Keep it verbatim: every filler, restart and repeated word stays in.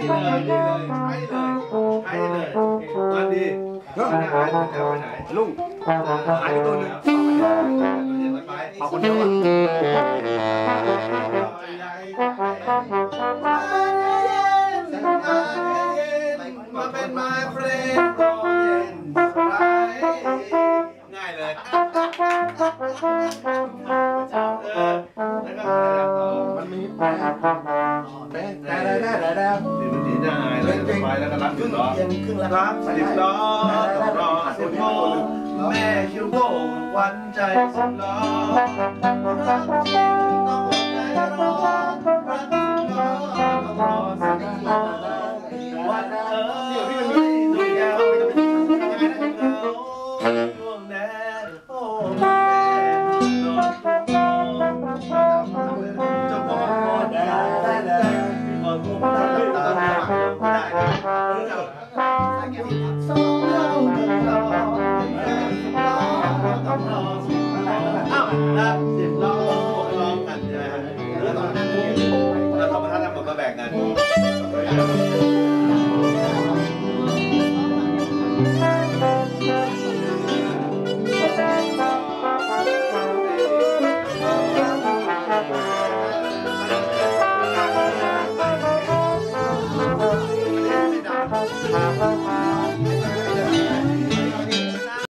เลยนี่เลยใช่เลยใช่เลยมันดีก็หน้าหายจะไปไหนลุงหายไปตัวนึงเอาคนเดียวอ่ะมาเป็นมาเฟรนด์ก็เย็นสบายง่ายเลยเออแล้วก็มันมีแต่แต่แต่แต่แต่แต่ดีดีน่าอายเลยสบายแล้วก็รับสิบล้อรับสิบล้อต้องรอสิบโมงแม่คิวโบวันใจสิบล้อ